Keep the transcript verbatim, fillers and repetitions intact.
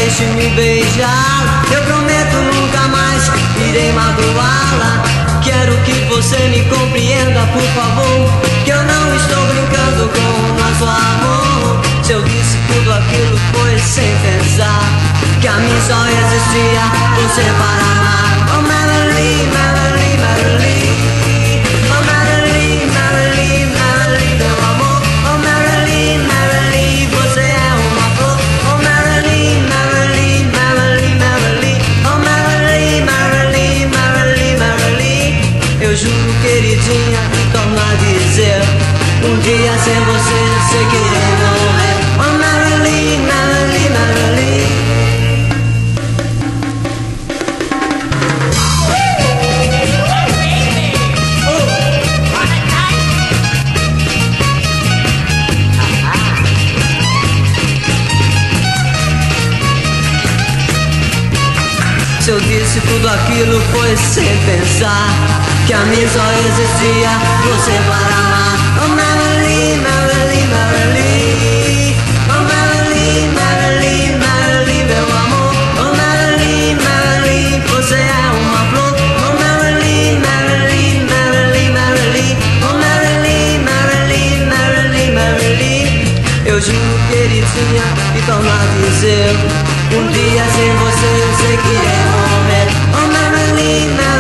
deixe-me beijá-la. Eu prometo nunca mais irei magoá-la. Quero que você me compreenda, por favor, que eu não estou brincando com o nosso amor. Se eu disse tudo aquilo foi sem pensar que a mim só existia você para amar. Oh Marilyn, Marilyn, Marilyn, oh Marilyn, Marilyn, Marilyn, meu amor. Oh Marilyn, Marilyn, você é uma flor. Oh Marilyn, Marilyn, Marilyn, Marilyn, oh Marilyn, Marilyn, Marilyn, Marilyn. Eu juro, queridinha, e torno a dizer, um dia sem você eu sei que irei morrer. Oh Marilyn, Marilyn, Marilyn. Se eu disse tudo aquilo foi sem pensar que a mim só existia você para amar. Oh Marilyn, Marilyn, Marilyn, oh Marilyn, Marilyn, Marilyn, meu amor. Oh Marilyn, Marilyn, você é uma flor. Oh Marilyn, Marilyn, Marilyn, Marilyn, oh Marilyn, Marilyn, Marilyn, Marilyn. Eu juro, queridinha, e torno a dizer, um dia sem você eu sei que irei morrer. Oh Marilyn, Marilyn.